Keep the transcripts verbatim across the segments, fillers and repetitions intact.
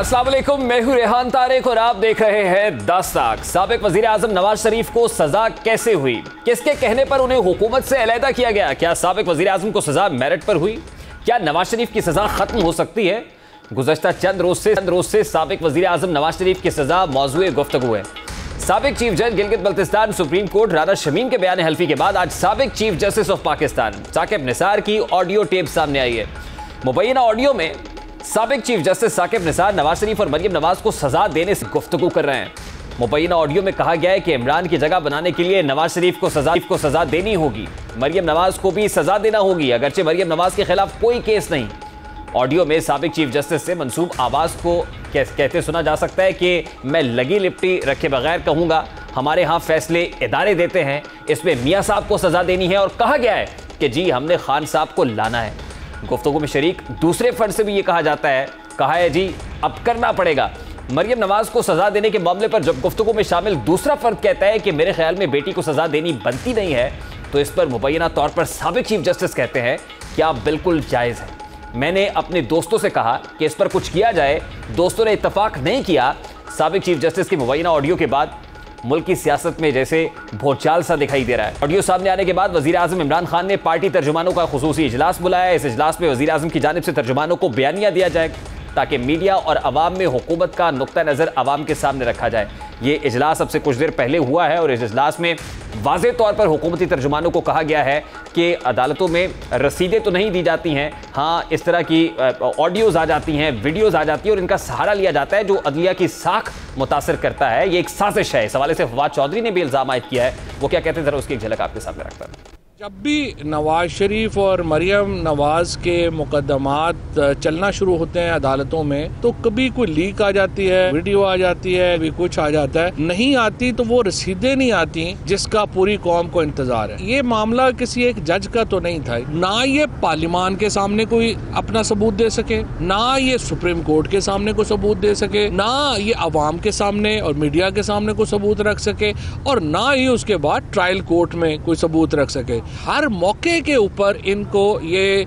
अस्सलाम वालेकुम, मैं हूं रेहान तारिक और आप देख रहे हैं दास्ताक। साबिक वजीर आजम नवाज शरीफ को सजा कैसे हुई, किसके कहने पर उन्हें हुकूमत से अलहदा किया गया, क्या साबिक वजीर आजम को सजा मेरिट पर हुई, क्या नवाज शरीफ की सजा खत्म हो सकती है। गुज़श्ता चंद रोज से चंद रोज से साबिक वजीर आजम नवाज शरीफ की सजा मौजूए गुफ्तगू है। साबिक चीफ जज गिलगित बल्तिस्तान सुप्रीम कोर्ट राना शमीम के बयान हल्फी के बाद आज साबिक chief justice of Pakistan Saqib Nisar की ऑडियो टेप सामने आई है। मुबैना ऑडियो में साबिक चीफ जस्टिस साकिब निसार नवाज शरीफ और मरियम नवाज को सजा देने से गुफ्तगू कर रहे हैं। मुबैना ऑडियो में कहा गया है कि इमरान की जगह बनाने के लिए नवाज शरीफ को सजा को सजा देनी होगी, मरियम नवाज को भी सजा देना होगी, अगरचे मरियम नवाज के खिलाफ कोई केस नहीं। ऑडियो में साबिक चीफ जस्टिस से मंसूब आवाज को कहते सुना जा सकता है कि मैं लगी लिपटी रखे बगैर कहूंगा, हमारे यहाँ फैसले इदारे देते हैं, इसमें मियाँ साहब को सजा देनी है। और कहा गया है कि जी हमने खान साहब को लाना है। गुफ्तगू में शरीक दूसरे फर्द से भी ये कहा जाता है, कहा है जी अब करना पड़ेगा। मरियम नवाज को सजा देने के मामले पर जब गुफ्तगू में शामिल दूसरा फर्द कहता है कि मेरे ख्याल में बेटी को सजा देनी बनती नहीं है, तो इस पर मुबैना तौर पर साबिक चीफ जस्टिस कहते हैं कि आप बिल्कुल जायज़ है। मैंने अपने दोस्तों से कहा कि इस पर कुछ किया जाए, दोस्तों ने इत्तफाक नहीं किया। साबिक चीफ जस्टिस की मुबैना ऑडियो के बाद मुल्क की सियासत में जैसे भोचाल सा दिखाई दे रहा है। ऑडियो सामने आने के बाद वजीर आजम इमरान खान ने पार्टी तर्जुमानों का खुसूसी इजलास बुलाया। इस इजलास में वजीर आजम की जानिब से तर्जुमानों को बयानिया दिया जाए ताकि मीडिया और अवाम में हुकूमत का नुक्ता नज़र अवाम के सामने रखा जाए। ये इजलास अब से कुछ देर पहले हुआ है और इस इजलास में वाज़े तौर पर हुकूमती तर्जुमानों को कहा गया है कि अदालतों में रसीदें तो नहीं दी जाती हैं, हाँ इस तरह की ऑडियोज़ आ जाती हैं, वीडियोज़ आ जाती हैं और इनका सहारा लिया जाता है जो अदलिया की साख मुतासर करता है। ये एक साजिश है। इस हवाले से फवाद चौधरी ने भी इल्ज़ाम आयद किया है। वो क्या कहते हैं ज़रा उसकी एक झलक आपके सामने रखता है। जब भी नवाज शरीफ और मरियम नवाज के मुकदमात चलना शुरू होते हैं अदालतों में, तो कभी कोई लीक आ जाती है, वीडियो आ जाती है, भी कुछ आ जाता है, नहीं आती तो वो रसीदें नहीं आती जिसका पूरी कौम को इंतजार है। ये मामला किसी एक जज का तो नहीं था, ना ये पार्लियामान के सामने कोई अपना सबूत दे सके, ना ये सुप्रीम कोर्ट के सामने कोई सबूत दे सके, ना ये अवाम के सामने और मीडिया के सामने कोई सबूत रख सके, और ना ही उसके बाद ट्रायल कोर्ट में कोई सबूत रख सके। हर मौके के ऊपर इनको ये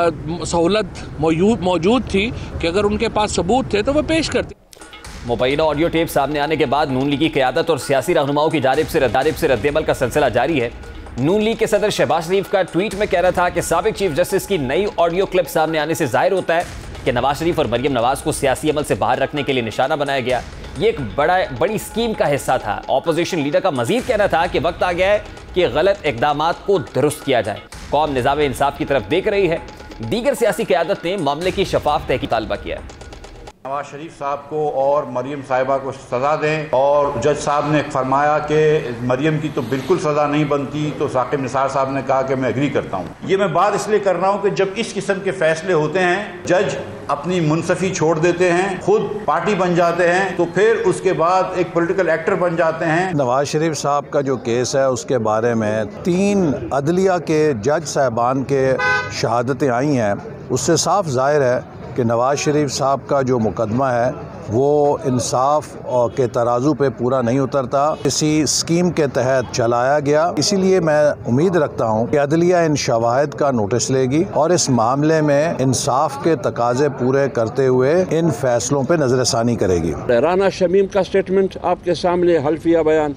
सहूलत मौजूद थी कि अगर उनके पास सबूत थे तो वह पेश करते। मुबैना ऑडियो टेप सामने आने के बाद नून लीग की क़यादत और सियासी रहनुमाओं की जानिब से जानिब से रद्दअमल का सिलसिला जारी है। नून लीग के सदर शहबाज शरीफ का ट्वीट में कह रहा था कि साबिक चीफ जस्टिस की नई ऑडियो क्लिप सामने आने से जाहिर होता है कि नवाज शरीफ और मरियम नवाज को सियासी अमल से बाहर रखने के लिए निशाना बनाया गया। ये एक बड़ा बड़ी स्कीम का हिस्सा था। ऑपोजिशन लीडर का मजीद कहना था कि वक्त आ गया है कि गलत इकदामात को दुरुस्त किया जाए। कौम निज़ाम इंसाफ की तरफ देख रही है। दीगर सियासी क़यादत ने मामले की शफाफ तहकीक़ तालबा किया है। नवाज शरीफ साहब को और मरियम साहिबा को सज़ा दें, और जज साहब ने फरमाया कि मरियम की तो बिल्कुल सज़ा नहीं बनती, तो साकिब निसार साहब ने कहा कि मैं एग्री करता हूँ। ये मैं बात इसलिए कर रहा हूँ कि जब इस किस्म के फैसले होते हैं, जज अपनी मुनसफी छोड़ देते हैं, खुद पार्टी बन जाते हैं, तो फिर उसके बाद एक पॉलिटिकल एक्टर बन जाते हैं। नवाज शरीफ साहब का जो केस है उसके बारे में तीन अदलिया के जज साहबान के शहादतें आई हैं, उससे साफ जाहिर है कि नवाज शरीफ साहब का जो मुकदमा है वो इंसाफ के तराजू पे पूरा नहीं उतरता, किसी स्कीम के तहत चलाया गया। इसीलिए मैं उम्मीद रखता हूँ कि अदलिया इन शवाहिद का नोटिस लेगी और इस मामले में इंसाफ के तकाजे पूरे करते हुए इन फैसलों पे नजरसानी करेगी। राना शमीम का स्टेटमेंट आपके सामने, हल्फिया बयान,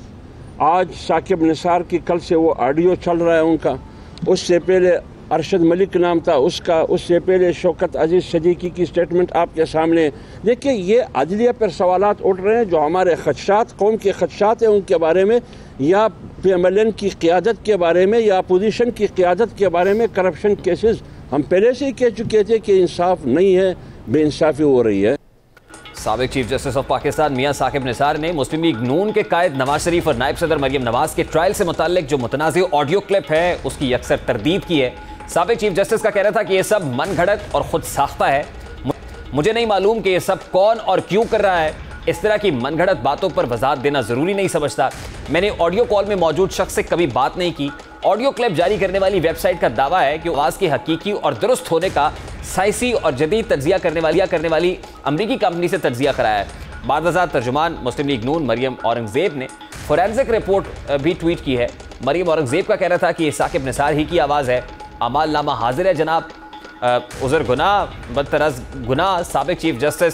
आज साकिब निसार की कल से वो ऑडियो चल रहा है उनका, उससे पहले अरशद मलिक नाम था उसका, उससे पहले शौकत अजीज़ सदीकी की स्टेटमेंट आपके सामने। देखिए ये अदलिया पर सवालात उठ रहे हैं जो हमारे खदशात, कौम के खदशात हैं उनके बारे में, या पी एम एल एन की क़यादत के बारे में, या अपोजिशन की क़यादत के बारे में। करप्शन केसेस हम पहले से ही कह चुके थे कि इंसाफ नहीं है, बेइंसाफ़ी हो रही है। साबिक chief justice of Pakistan Mian Saqib Nisar ने मुस्लिम लीग नून के कायद नवाज शरीफ और नायब सदर मरियम नवाज के ट्रायल से मुताल्लिक जो मुतनाज़ ऑडियो क्लिप है उसकी अक्सर तरदीद की है। साबिक चीफ जस्टिस का कहना था कि यह सब मन घड़त और खुद साख्ता है। मुझे नहीं मालूम कि यह सब कौन और क्यों कर रहा है। इस तरह की मन घड़त बातों पर वजाहत देना ज़रूरी नहीं समझता। मैंने ऑडियो कॉल में मौजूद शख्स से कभी बात नहीं की। ऑडियो क्लिप जारी करने वाली वेबसाइट का दावा है कि आवाज़ के हकीकी और दुरुस्त होने का साइंसी और जदीद तज्जिया करने वाली करने वाली अमरीकी कंपनी से तज्जिया कराया है। बादशाह तर्जुमान मुस्लिम लीग नून मरियम औरंगजेब ने फोरेंसिक रिपोर्ट भी ट्वीट की है। मरियम औरंगजेब का कहना था कि ये साकिब निसार ही की आवाज़ है। अमाल नामा हाजिर है जनाब। उज़र गुनाह बदतरस गुनाह साबिक चीफ जस्टिस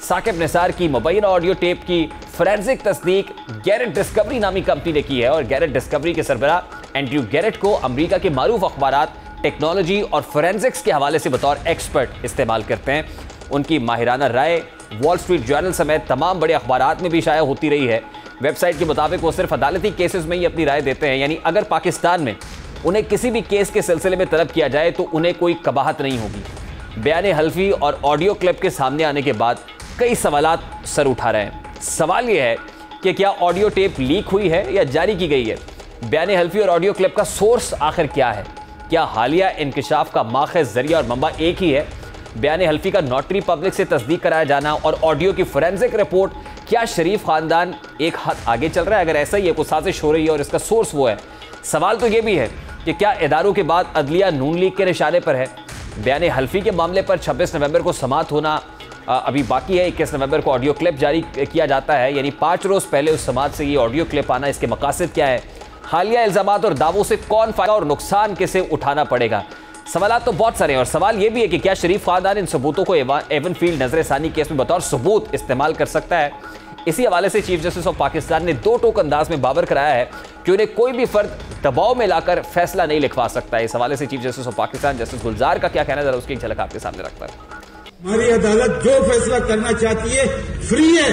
साकिब निसार की मुबैना ऑडियो टेप की फोरेंसिक तस्दीक गैरेट डिस्कवरी नामी कंपनी ने की है और गैरेट डिस्कवरी के सरबराह एंड्रयू गैरेट को अमेरिका के मारूफ अखबारात, टेक्नोलॉजी और फोरेंसिक्स के हवाले से बतौर एक्सपर्ट इस्तेमाल करते हैं। उनकी माहिराना राय वॉल स्ट्रीट जर्नल समेत तमाम बड़े अखबारात में भी शाया होती रही है। वेबसाइट के मुताबिक वो सिर्फ अदालती केसेस में ही अपनी राय देते हैं, यानी अगर पाकिस्तान में उन्हें किसी भी केस के सिलसिले में तलब किया जाए तो उन्हें कोई कबाहत नहीं होगी। बयान हल्फी और ऑडियो क्लिप के सामने आने के बाद कई सवालात सर उठा रहे हैं। सवाल यह है कि क्या ऑडियो टेप लीक हुई है या जारी की गई है? बयान हल्फी और ऑडियो क्लिप का सोर्स आखिर क्या है? क्या हालिया इंकशाफ का माखज़, जरिया और मंबा एक ही है? बयान हल्फी का नोटरी पब्लिक से तस्दीक कराया जाना और ऑडियो की फोरेंसिक रिपोर्ट, क्या शरीफ खानदान एक हाथ आगे चल रहा है? अगर ऐसा ही है, कोई साजिश हो रही है और इसका सोर्स वो है। सवाल तो ये भी है कि क्या इदारों के बाद अदलिया नून लीग के निशाने पर है? बयान हल्फी के मामले पर छब्बीस नवंबर को समाअत होना अभी बाकी है। इक्कीस नवंबर को ऑडियो क्लिप जारी किया जाता है, यानी पाँच रोज़ पहले उस समाअत से ये ऑडियो क्लिप आना, इसके मकासद क्या है? हालिया इल्ज़ामात और दावों से कौन फ़ायदा और नुकसान किसे उठाना पड़ेगा? सवाल तो बहुत सारे हैं और सवाल यह भी है कि क्या शरीफ खानदान इन सबूतों को एवन फील्ड नजर सानी केस में बतौर सबूत इस्तेमाल कर सकता है? इसी हवाले से चीफ जस्टिस ऑफ पाकिस्तान ने दो टोक अंदाज में बावर कराया है कि उन्हें कोई भी फर्द दबाव में लाकर फैसला नहीं लिखवा सकता है। इस हवाले से chief justice of Pakistan justice Gulzar का क्या कहना है, जरा उसकी झलक आपके सामने रखता है। हमारी अदालत जो फैसला करना चाहती है फ्री है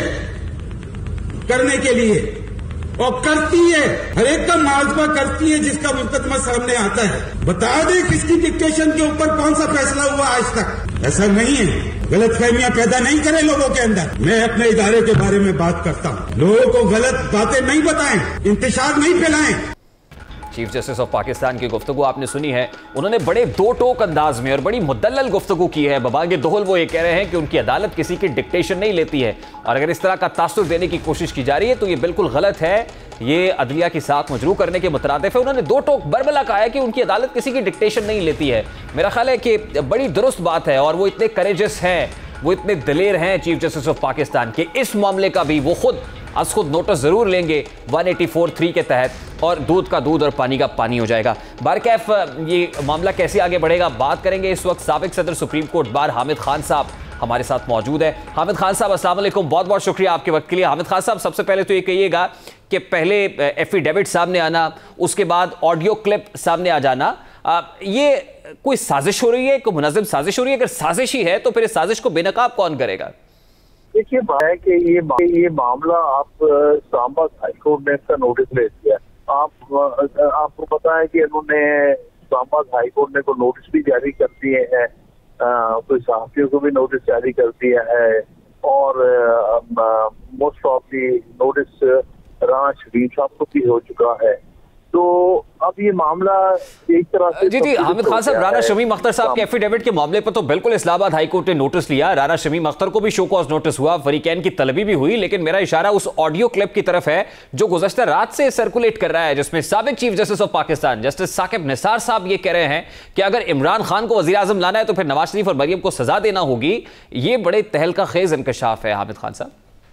करने के लिए और करती है, हर एक का मुआवजा करती है जिसका मुकदमा सामने आता है। बता दे किसकी डिक्टेशन के ऊपर कौन सा फैसला हुआ आज तक? ऐसा नहीं है, गलत फहमियां पैदा नहीं करें लोगों के अंदर। मैं अपने इदारे के बारे में बात करता हूं, लोगों को गलत बातें नहीं बताएं, इंतशार नहीं फैलाएं। चीफ जस्टिस ऑफ पाकिस्तान की गुफ्तगू आपने सुनी है। उन्होंने बड़े दो टोक अंदाज में और बड़ी मुदल्लल गुफ्तगू की है। बबांगे दोहल वो ये कह रहे हैं कि उनकी अदालत किसी की डिक्टेशन नहीं लेती है और अगर इस तरह का तासुर देने की कोशिश की जा रही है तो ये बिल्कुल गलत है, ये अदलिया की साख मजरू करने के मुतरादिफ है। उन्होंने दो टोक बरबला कहा है कि उनकी अदालत किसी की डिक्टेशन नहीं लेती है। मेरा ख्याल है कि बड़ी दुरुस्त बात है और वो इतने करेजस हैं, वो इतने दिलेर हैं चीफ जस्टिस ऑफ पाकिस्तान के, इस मामले का भी वो खुद आज खुद नोटिस जरूर लेंगे एक सौ चौरासी थ्री के तहत और दूध का दूध और पानी का पानी हो जाएगा। बारकैफ ये मामला कैसे आगे बढ़ेगा बात करेंगे। इस वक्त साबिक सदर supreme court bar Hamid Khan साहब हमारे साथ मौजूद है। हामिद खान साहब अस्सलाम वालेकुम, बहुत बहुत शुक्रिया आपके वक्त के लिए। हामिद खान साहब, सबसे पहले तो ये कहिएगा कि पहले एफिडेविट सामने आना, उसके बाद ऑडियो क्लिप सामने आ जाना, आ, ये कोई साजिश हो रही है, कोई मुनज़्ज़म साजिश हो रही है? अगर साजिश ही है तो फिर इस साजिश को बेनकाब कौन करेगा? देखिए बात है कि ये ये मामला आप इस्लामाबाद हाईकोर्ट ने इसका नोटिस ले लिया। आप आपको पता है कि इन्होंने इस्लामाबाद हाईकोर्ट ने को नोटिस भी जारी कर दिए हैं, कोई सहाफियों को भी नोटिस जारी कर दिया है और most of the notice Rana Sharif साहब को भी हो चुका है। तो अब ये मामला एक तरह से जी जी हामिद खान साहब, राना शमीम अख्तर साहब के एफिडेविट के मामले पर तो बिल्कुल इस्लामाबाद हाई कोर्ट ने नोटिस लिया। राना शमीम अख्तर को भी शो कॉज नोटिस हुआ, फरीकैन की तलबी भी हुई, लेकिन मेरा इशारा उस ऑडियो क्लिप की तरफ है जो गुज़श्ता रात से सर्कुलेट कर रहा है, जिसमें साबिक chief justice of Pakistan justice Saqib Nisar साहब ये कह रहे हैं कि अगर इमरान खान को वज़ीर आज़म लाना है तो फिर नवाज शरीफ और मरियम को सजा देना होगी। ये बड़े तहलका खेज इंकशाफ है हामिद खान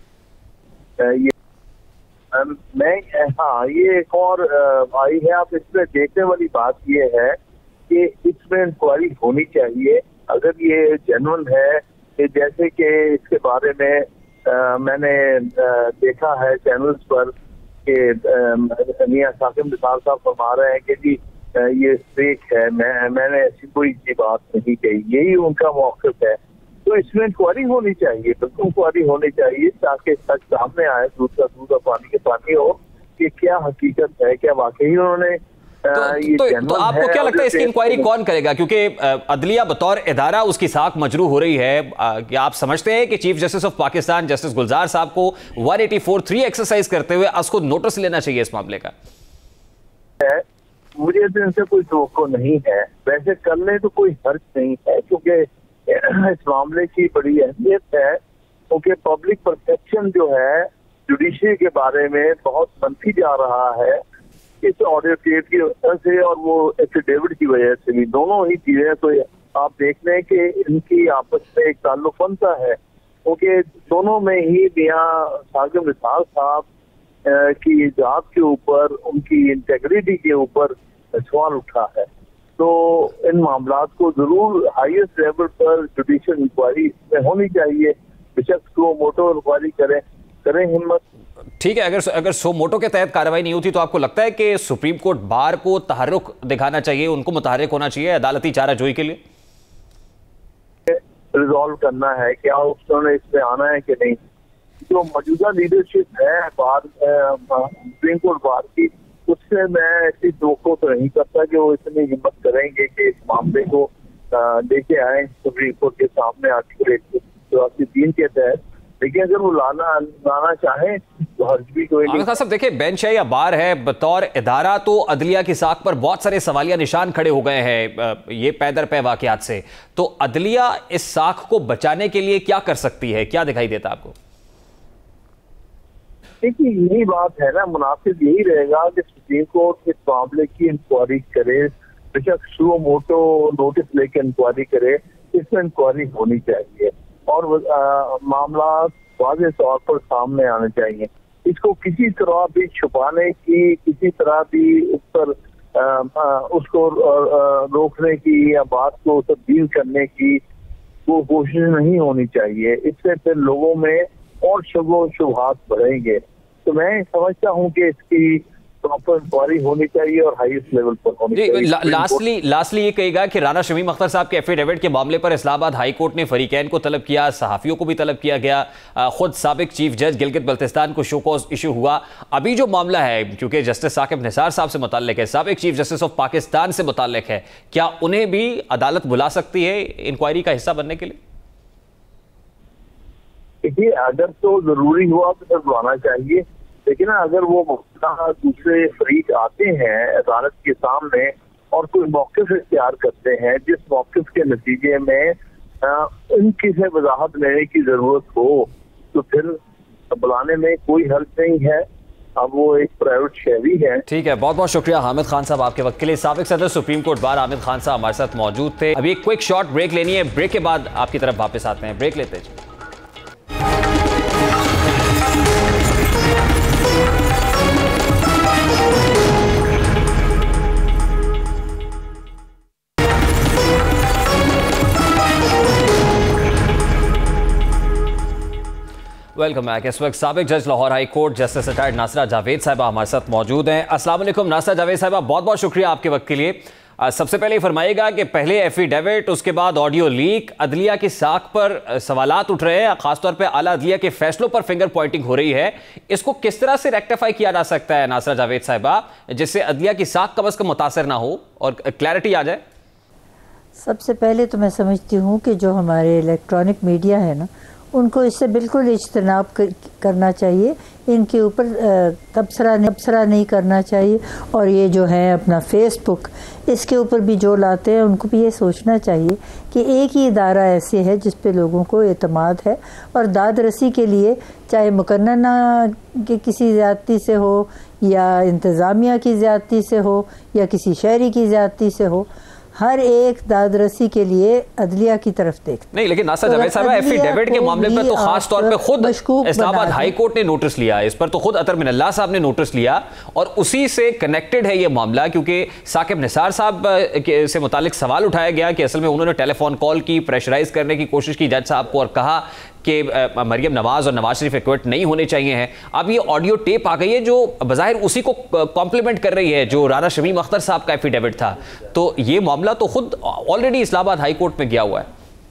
साहब। मैं हाँ ये एक और आई है, आप इसमें देखने वाली बात ये है कि इसमें इंक्वायरी होनी चाहिए। अगर ये जेन्युइन है कि जैसे कि इसके बारे में आ, मैंने आ, देखा है चैनल्स पर कि मियां साकिब निसार साहब फरमा रहे हैं कि जी आ, ये फेक है, मैं मैंने ऐसी कोई सी बात नहीं कही, यही उनका मौक़िफ़ है। तो इसमें इंक्वायरी होनी चाहिए, बिल्कुल इंक्वायरी होनी चाहिए ताकि सच सामने आए, दूध का दूध और पानी के पानी हो कि क्या हकीकत है, क्या वाकई उन्होंने तो, तो, तो आपको क्या लगता है इसकी इंक्वायरी कौन करेगा? क्योंकि अदलिया बतौर इदारा उसकी साख मजरू हो रही है। क्या आप समझते हैं कि chief justice of Pakistan justice Gulzar साहब को एक सौ चौरासी थ्री एक्सरसाइज करते हुए आज खुद नोटिस लेना चाहिए इस मामले का? मुझे तो इनसे कोई तवक्को नहीं है, वैसे करने तो कोई हर्ज नहीं है क्योंकि इस मामले की बड़ी अहमियत है, क्योंकि पब्लिक परसेप्शन जो है जुडिशरी के बारे में बहुत मनफी जा रहा है इस ऑडियो टेप की वजह से और वो एफिडेविट की वजह से भी। दोनों ही चीजें तो आप देख लें कि इनकी आपस में एक ताल्लुक बनता है, क्योंकि दोनों में ही मियां साकिब निसार साहब की जात के ऊपर, उनकी इंटेग्रिटी के ऊपर सवाल उठा है। तो इन मामलात को जरूर हाईएस्ट लेवल पर जुडिशियल इंक्वायरी में होनी चाहिए। बेशक स्लो मोटो इंक्वायरी करें करें हिम्मत। ठीक है, अगर अगर सो मोटो के तहत कार्रवाई नहीं होती तो आपको लगता है कि सुप्रीम कोर्ट बार को तहर्रुक दिखाना चाहिए, उनको मुतहर्रिक होना चाहिए अदालती चाराजोई के लिए? रिजॉल्व करना है क्या उन्होंने इसमें आना है कि नहीं। जो मौजूदा लीडरशिप है बार सुप्रीम कोर्ट बार की, उससे मैं ऐसी दोखो तो नहीं करता कि वो इतनी हिम्मत करेंगे कि इस मामले को लेके आए सुप्रीम कोर्ट के सामने आर्टिकल एक सौ तीन के तहत। लेकिन अगर वो लाना लाना चाहे तो हर्ज भी कोई नहीं। साहब देखिए, बेंच है या बार है, बतौर इदारा तो अदलिया की साख पर बहुत सारे सवालिया निशान खड़े हो गए हैं ये पै दर पै वाकयात से। तो अदलिया इस साख को बचाने के लिए क्या कर सकती है, क्या दिखाई देता आपको? देखिए यही बात है ना, मुनासिब यही रहेगा कि सुप्रीम कोर्ट इस मामले की इंक्वायरी करे, बेशक सुओ मोटो नोटिस लेके इंक्वायरी करे, इसमें इंक्वायरी होनी चाहिए और आ, मामला वाज़ेह तौर पर सामने आने चाहिए। इसको किसी तरह भी छुपाने की, किसी तरह भी उस पर आ, आ, उसको आ, रोकने की या बात को तब्दील करने की वो कोशिश नहीं होनी चाहिए। इससे फिर लोगों में और शुबो शुबहात बढ़ेंगे। तो मैं समझता हूँ कि इसकी प्रॉपर इंक्वायरी होनी चाहिए और हाईएस्ट लेवल पर होनी चाहिए। ला, लास्टली लास्टली ये कहेगा कि राना शमीम अख्तर साहब के एफिडेविट के मामले पर इस्लामाबाद हाई कोर्ट ने फरीकैन को तलब किया, सहाफ़ियों को भी तलब किया गया, खुद साबिक चीफ जज गिलगित बल्तिस्तान को शो कॉज इशू हुआ। अभी जो मामला है, क्योंकि जस्टिस साकिब निसार साहब से मुताल्लिक है, साबिक चीफ जस्टिस ऑफ पाकिस्तान से मुताल्लिक है, क्या उन्हें भी अदालत बुला सकती है इंक्वायरी का हिस्सा बनने के लिए? देखिए अगर तो जरूरी हुआ तो फिर बुलाना चाहिए, लेकिन अगर वो दूसरे फरीक आते हैं अदालत के सामने और कोई मौक़िफ़ इख्तियार करते हैं जिस मौक़िफ़ के नतीजे में उनकी से वजाहत लेने की जरूरत हो, तो फिर बुलाने में कोई हर्ज नहीं है। अब वो एक प्राइवेट शहरी है। ठीक है, बहुत बहुत शुक्रिया हामिद खान साहब आपके वक्त के लिए। साबिक सदर supreme court bar Hamid Khan साहब हमारे साथ मौजूद थे। अभी एक क्विक शॉर्ट ब्रेक लेनी है, ब्रेक के बाद आपकी तरफ वापस आते हैं। ब्रेक लेते हैं। Welcome back. इस वक्त साबिक जज Lahore high court justice retired Nasira Javed साहिबा हमारे साथ मौजूद हैं। अस्सलाम वालेकुम नासरा जावेद साहिबा, बहुत बहुत शुक्रिया आपके वक्त के लिए। सबसे पहले फरमाइएगा कि पहले एफिडेविट, उसके बाद ऑडियो लीक, अदलिया की साख पर सवालात उठ रहे हैं, खासतौर पे आला अदलिया के फैसलों पर फिंगर पॉइंटिंग हो रही है। इसको किस तरह से रेक्टिफाई किया जा सकता है नासरा जावेद साहिबा, जिससे अदलिया की साख कम अज कम मुतासर ना हो और क्लैरिटी आ जाए? सबसे पहले तो मैं समझती हूँ कि जो हमारे इलेक्ट्रॉनिक मीडिया है ना, उनको इससे बिल्कुल इज्तनाब कर, करना चाहिए, इनके ऊपर तबसरा तबसरा नहीं करना चाहिए। और ये जो है अपना फेसबुक, इसके ऊपर भी जो लाते हैं उनको भी ये सोचना चाहिए कि एक ही इदारा ऐसे है जिस पे लोगों को एतमाद है और दाद रसी के लिए, चाहे मुकन्ना के किसी ज़्यादती से हो या इंतज़ामिया की ज़्यादती से हो या किसी शहरी की ज़्यादती से हो, हर एक दादरसी के लिए अदलिया की तरफ देख नहीं। लेकिन नासर जावेद साहब एफिडेविट के मामले में तो खास तौर पे खुद इस्लामाबाद हाई कोर्ट ने नोटिस लिया, इस पर तो खुद अतर मिनल्लाह साहब ने नोटिस लिया और उसी से कनेक्टेड है ये मामला, क्योंकि साकिब निसार साहब से मुतालिक सवाल उठाया गया कि असल में उन्होंने टेलीफोन कॉल की, प्रेशराइज करने की कोशिश की जज साहब को और कहा कि मरियम नवाज और नवाज शरीफ इक्वट नहीं होने चाहिए हैं। अब ये ऑडियो टेप आ गई है जो बज़ाहिर उसी को कॉम्प्लीमेंट कर रही है जो राना शमीम अख्तर साहब का एफिडेविट था। तो ये मामला तो खुद ऑलरेडी इस्लामाबाद हाई कोर्ट में गया हुआ है।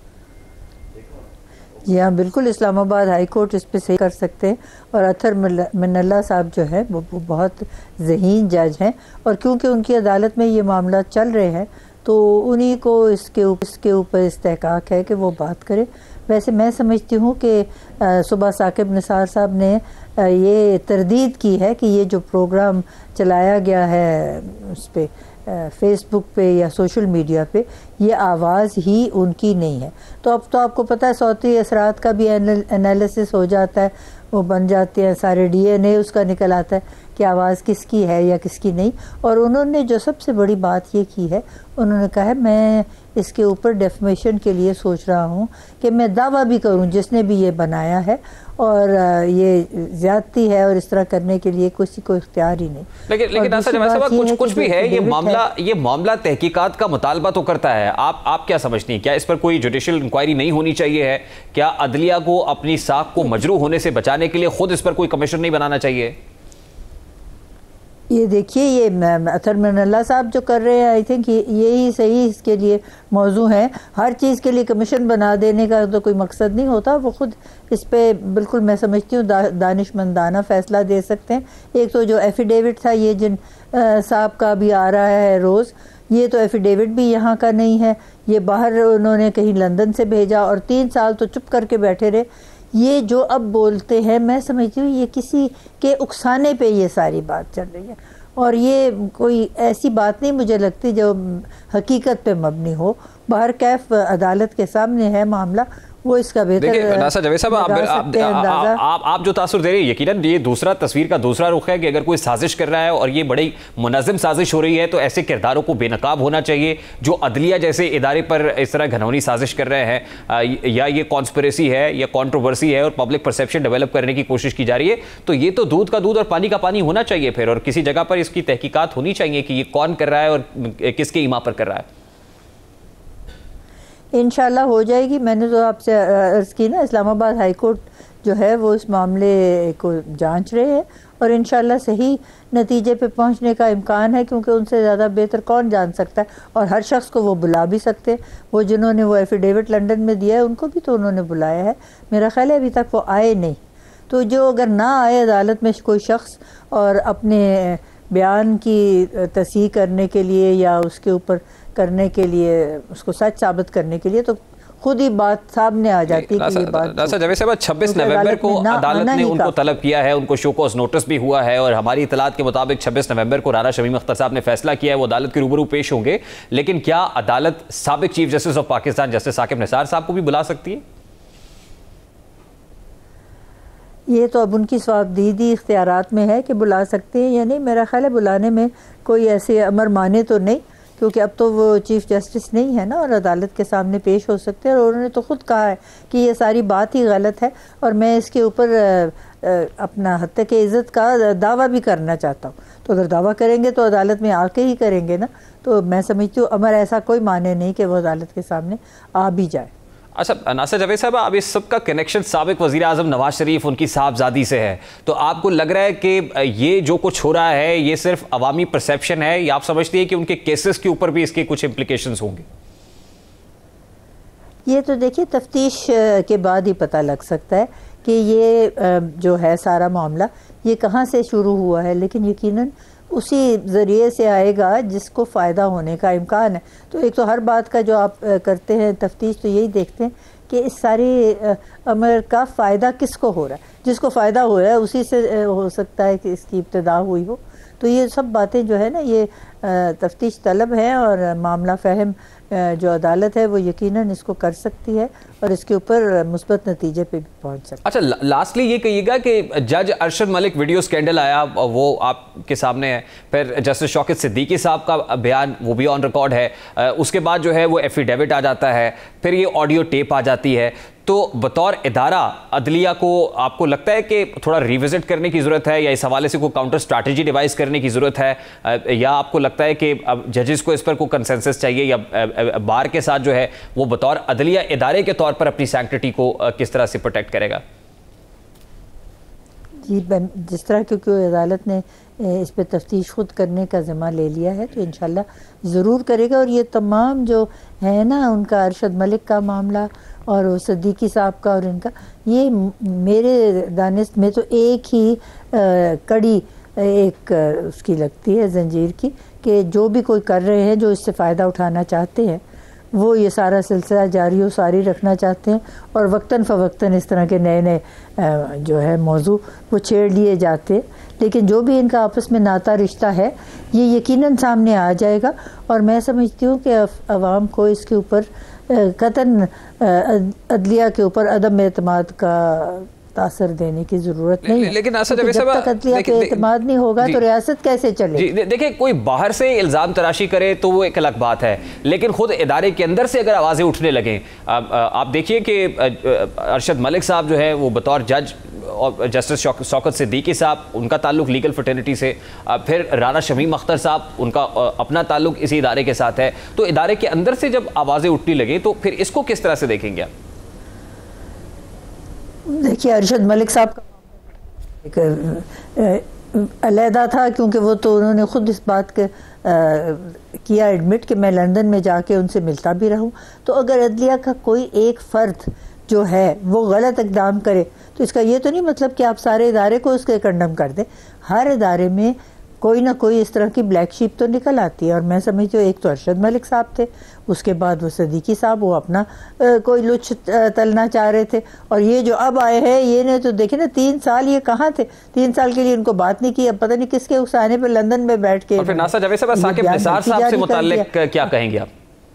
जी हाँ, बिल्कुल इस्लामाबाद हाई कोर्ट इस पे सही कर सकते हैं और अतर मिनल्लाह साहब जो है वो बहुत ज़हीन जज हैं और क्योंकि उनकी अदालत में ये मामला चल रहे हैं तो उन्हीं को इसके ऊपर इसके ऊपर इस्तेहकाक है कि वो बात करें। वैसे मैं समझती हूँ कि सुबह साकिब निसार साहब ने ये तरदीद की है कि ये जो प्रोग्राम चलाया गया है उस पर फेसबुक पे या सोशल मीडिया पे, ये आवाज़ ही उनकी नहीं है। तो अब तो आपको पता है सौती असरात का भी एनालिसिस हो जाता है, वो बन जाते हैं सारे डीएनए उसका निकल आता है कि आवाज़ किसकी है या किसकी नहीं। और उन्होंने जो सबसे बड़ी बात ये की है, उन्होंने कहा है मैं इसके ऊपर डेफमेशन के लिए सोच रहा हूँ कि मैं दावा भी करूँ जिसने भी ये बनाया है और ये ज्यादती है और इस तरह करने के लिए किसी को इख्तियार ही नहीं। लेकिन लेकिन ऐसा कुछ कुछ भी है, ये मामला ये मामला तहकीकात का मुतालबा तो करता है। आप आप क्या समझती हैं, क्या इस पर कोई जुडिशियल इंक्वायरी नहीं होनी चाहिए है? क्या अदलिया को अपनी साख को मजरू होने से बचाने के लिए खुद इस पर कोई कमीशन नहीं बनाना चाहिए? ये देखिए, ये अतर मनल्ला साहब जो कर रहे हैं, आई थिंक यही सही इसके लिए मौजू है। हर चीज़ के लिए कमीशन बना देने का तो कोई मकसद नहीं होता। वो खुद इस पे बिल्कुल मैं समझती हूँ दा, दानिशमंदाना फ़ैसला दे सकते हैं। एक तो जो एफिडेविट था ये जिन साहब का भी आ रहा है रोज़, ये तो एफिडेविट भी यहाँ का नहीं है, ये बाहर उन्होंने कहीं लंदन से भेजा और तीन साल तो चुप करके बैठे रहे। ये जो अब बोलते हैं, मैं समझती हूँ ये किसी के उकसाने पे ये सारी बात चल रही है और ये कोई ऐसी बात नहीं मुझे लगती जो हकीकत पे मबनी हो। बाहर कैफ अदालत के सामने है मामला, वो इसका बेहतर नासा जवेद साहब आप, आप, आप, आप, आप जो तासुर दे रहे हैं, यकीनन ये दूसरा तस्वीर का दूसरा रुख है कि अगर कोई साजिश कर रहा है और ये बड़ी मुनज़्ज़म साजिश हो रही है तो ऐसे किरदारों को बेनकाब होना चाहिए। जो अदलिया जैसे इदारे पर इस तरह घनौनी साजिश कर रहे हैं, या ये कॉन्स्पिरेसी है या कॉन्ट्रोवर्सी है और पब्लिक परसेप्शन डेवलप करने की कोशिश की जा रही है, तो ये तो दूध का दूध और पानी का पानी होना चाहिए फिर, और किसी जगह पर इसकी तहकीकात होनी चाहिए कि ये कौन कर रहा है और किसके ईमा पर कर रहा है। इंशाल्लाह हो जाएगी। मैंने तो आपसे अर्ज़ की ना, इस्लामाबाद हाई कोर्ट जो है वो इस मामले को जांच रहे हैं और इंशाल्लाह सही नतीजे पे पहुंचने का इम्कान है, क्योंकि उनसे ज़्यादा बेहतर कौन जान सकता है। और हर शख्स को वो बुला भी सकते हैं। वो जिन्होंने वो एफिडेविट लंदन में दिया है उनको भी तो उन्होंने बुलाया है। मेरा ख्याल है अभी तक वो आए नहीं। तो जो अगर ना आए अदालत में कोई शख्स और अपने बयान की तस्हीह करने के लिए या उसके ऊपर करने के लिए, उसको सच साबित करने के लिए, तो खुद ही बात सामने आ जाती है कि ये बात जवेद साहब छब्बीस नवंबर को अदालत ने उनको तलब किया है, उनको शो कॉज नोटिस भी हुआ है और हमारी इतलात के मुताबिक छब्बीस नवंबर को राना शमीम अख्तर साहब ने फैसला किया है, वो अदालत के रूबरू पेश होंगे। लेकिन क्या अदालत साबिक chief justice of Pakistan justice Saqib Nisar साहब को भी बुला सकती है? ये तो अब उनकी स्वाबदीदी इख्तियारात में है कि बुला सकते हैं या नहीं। मेरा ख्याल है बुलाने में कोई ऐसे अमर माने तो नहीं, क्योंकि अब तो वो चीफ़ जस्टिस नहीं है ना और अदालत के सामने पेश हो सकते हैं। और उन्होंने तो ख़ुद कहा है कि ये सारी बात ही गलत है और मैं इसके ऊपर अपना हत्या के इज़्ज़त का दावा भी करना चाहता हूँ। तो अगर दावा करेंगे तो अदालत में आके ही करेंगे ना। तो मैं समझती हूँ अमर ऐसा कोई माने नहीं कि वो अदालत के सामने आ भी जाए। अच्छा नासिर जवेद साहब, अब इस सब का कनेक्शन साबिक वज़ीर आज़म नवाज शरीफ उनकी साहबजादी से है, तो आपको लग रहा है कि ये जो कुछ हो रहा है ये सिर्फ अवामी परसेप्शन है या आप समझती है कि उनके केसेस के ऊपर भी इसके कुछ इम्प्लीकेशंस होंगे? ये तो देखिए तफ्तीश के बाद ही पता लग सकता है कि ये जो है सारा मामला ये कहाँ से शुरू हुआ है, लेकिन यकीनन उसी ज़रिए से आएगा जिसको फ़ायदा होने का इम्कान है। तो एक तो हर बात का जो आप करते हैं तफ्तीश, तो यही देखते हैं कि इस सारी अमर का फ़ायदा किसको हो रहा है। जिसको फ़ायदा हो रहा है उसी से हो सकता है कि इसकी इब्तिदा हुई हो। तो ये सब बातें जो है ना ये तफ्तीश तलब है और मामला फ़हम जो अदालत है वो यकीनन इसको कर सकती है और इसके ऊपर मुस्बत नतीजे पे भी पहुंच सकती है। अच्छा, लास्टली ये कहिएगा कि जज अरशद मलिक वीडियो स्कैंडल आया, वो आपके सामने है, फिर जस्टिस शौकत सिद्दीकी साहब का बयान वो भी ऑन रिकॉर्ड है, उसके बाद जो है वो एफिडेविट आ जाता है, फिर ये ऑडियो टेप आ जाती है। तो बतौर इदारा अदलिया को आपको लगता है कि थोड़ा रिविजिट करने की ज़रूरत है या इस हवाले से कोई काउंटर स्ट्रैटेजी डिवाइस करने की ज़रूरत है, या आपको लगता है कि अब जजेस को इस पर कोई कंसेंसस चाहिए या बार के साथ जो है वो बतौर अदलिया इदारे के तौर पर अपनी सैंक्टिटी को किस तरह से प्रोटेक्ट करेगा? जी, जिस तरह क्योंकि अदालत ने इस पर तफ्तीश खुद करने का ज़िम्मा ले लिया है तो इंशाल्लाह ज़रूर करेगा। और ये तमाम जो है ना उनका अरशद मलिक का मामला और सिद्दीकी साहब का और इनका, ये मेरे दानिश में तो एक ही आ, कड़ी एक आ, उसकी लगती है जंजीर की, कि जो भी कोई कर रहे हैं जो इससे फ़ायदा उठाना चाहते हैं वो ये सारा सिलसिला जारी और सारी रखना चाहते हैं और वक्तन फ़वक्तन इस तरह के नए नए जो है मौजू वो छेड़ लिए जाते हैं। लेकिन जो भी इनका आपस में नाता रिश्ता है ये यकीनन सामने आ जाएगा और मैं समझती हूँ कि अवाम को इसके ऊपर कतन अदलिया के ऊपर अदम एतमाद का तासर देने की जरूरत नहीं है। लेकिन जब तक अदलिया पे एतमाद नहीं होगा तो रियासत कैसे चलेगी? देखिए, कोई बाहर से इल्ज़ाम तराशी करे तो वो एक अलग बात है, लेकिन खुद इदारे के अंदर से अगर आवाज़ें उठने लगें, आप देखिए कि अरशद मलिक साहब जो है वो बतौर जज जस्टिस शौकत सिद्दीकी साहब, उनका ताल्लुक लीगल फ्रेटर्निटी से, फिर राना शमीम अख्तर साहब, उनका अपना ताल्लुक इसी इदारे के साथ है। तो इदारे के अंदर से जब आवाज़ें उठने लगे तो फिर इसको किस तरह से देखेंगे आप? देखिए, अरशद मलिक साहब का अलहदा था, क्योंकि वो तो उन्होंने खुद इस बात के आ, किया एडमिट कि मैं लंदन में जाके उनसे मिलता भी रहूं। तो अगर अदलिया का कोई एक फ़र्द जो है वो गलत इक़दाम करे तो इसका ये तो नहीं मतलब कि आप सारे इदारे को उसके कंडम कर दें। हर इदारे में कोई ना कोई इस तरह की ब्लैक शीप तो निकल आती है, और मैं समझती हूँ एक तो अरशद मलिक साहब थे, उसके बाद वो सिद्दीकी साहब, वो अपना आ, कोई लुच तलना चाह रहे थे, और ये जो अब आए हैं ये ने तो देखे ना तीन साल ये कहाँ थे, तीन साल के लिए इनको बात नहीं की। अब पता नहीं किसके उस आने पर लंदन में बैठ के। और फिर नासा जावेद साहब, साकिब निसार साहब से मुताल्लिक क्या कहेंगे आप?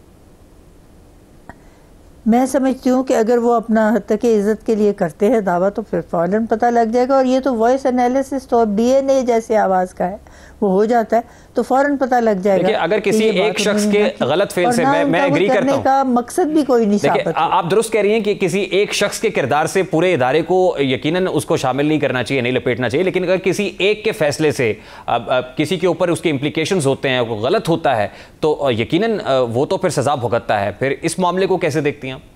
मैं समझती हूँ कि अगर वो अपना हत्तके इज़्ज़त के लिए करते हैं दावा तो फिर फ़ौरन पता लग जाएगा, और ये तो वॉइस एनालिसिस तो अब डीएनए जैसे आवाज़ का है, वो हो जाता है तो फ़ौरन पता लग जाएगा। अगर किसी एक शख्स के गलत फेल से, मैं मैं एग्री करता हूँ, का मकसद भी कोई नहीं साबित। आप दुरुस्त कह रही हैं कि किसी एक शख्स के किरदार से पूरे इदारे को यकीनन उसको शामिल नहीं करना चाहिए, नहीं लपेटना चाहिए, लेकिन अगर किसी एक के फैसले से अब, अब, किसी के ऊपर उसके इम्प्लीकेशंस होते हैं, वो गलत होता है तो यकीनन वो तो फिर सजा भुगतता है। फिर इस मामले को कैसे देखती हैं आप?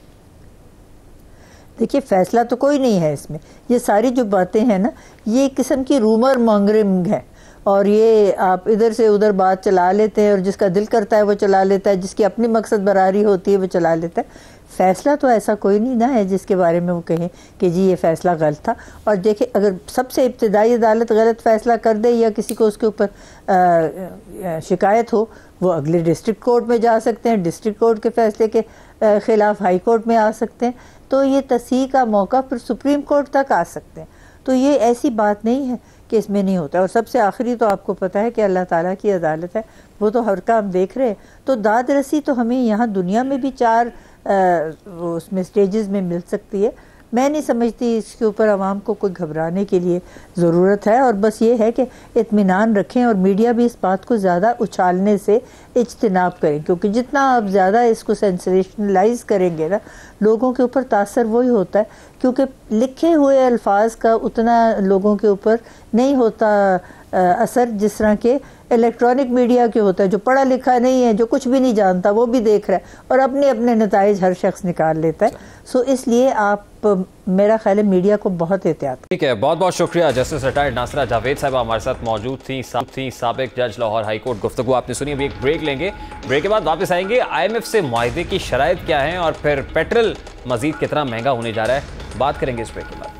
देखिए, फैसला तो कोई नहीं है इसमें, ये सारी जो बातें हैं ना ये एक किस्म की रूमर मॉन्गरिंग है, और ये आप इधर से उधर बात चला लेते हैं, और जिसका दिल करता है वो चला लेता है, जिसकी अपनी मकसद बरारी होती है वो चला लेता है। फ़ैसला तो ऐसा कोई नहीं ना है जिसके बारे में वो कहें कि जी ये फ़ैसला गलत था। और देखिए, अगर सबसे इब्तदाई अदालत गलत फ़ैसला कर दे या किसी को उसके ऊपर शिकायत हो, वो अगले डिस्ट्रिक्ट कोर्ट में जा सकते हैं, डिस्ट्रिक्ट कोर्ट के फ़ैसले के ख़िलाफ़ हाई कोर्ट में आ सकते हैं, तो ये तस्हीह का मौका फिर सुप्रीम कोर्ट तक आ सकते हैं। तो ये ऐसी बात नहीं है कि इसमें नहीं होता। और सबसे आखिरी तो आपको पता है कि अल्लाह ताला की अदालत है, वो तो हर काम देख रहे हैं। तो दाद रसी तो हमें यहाँ दुनिया में भी चार आ, उसमें स्टेजेस में मिल सकती है। मैं नहीं समझती इसके ऊपर आवाम को कोई घबराने के लिए ज़रूरत है, और बस ये है कि इत्मीनान रखें, और मीडिया भी इस बात को ज़्यादा उछालने से इज्तिनाब करें, क्योंकि जितना आप ज़्यादा इसको सेंसेशनलाइज करेंगे ना, लोगों के ऊपर तासर वही होता है, क्योंकि लिखे हुए अल्फाज का उतना लोगों के ऊपर नहीं होता असर जिस तरह के इलेक्ट्रॉनिक मीडिया के होता है, जो पढ़ा लिखा नहीं है, जो कुछ भी नहीं जानता, वो भी देख रहा है और अपने अपने नताइज हर शख्स निकाल लेता है। सो इसलिए आप, मेरा ख्याल है, मीडिया को बहुत एहतियात। ठीक है, बहुत बहुत शुक्रिया। जस्टिस रिटायर्ड नासिरा जावेद साहब हमारे साथ मौजूद थी थी साबिक जज लाहौर हाई कोर्ट। गुफ्तगू आपने सुनी। अभी एक ब्रेक लेंगे, ब्रेक के बाद वापस आएंगे। आई एम एफ से मुआहदे की शराइत क्या है और फिर पेट्रोल मजीद कितना महंगा होने जा रहा है, बात करेंगे इस ब्रेक के बाद।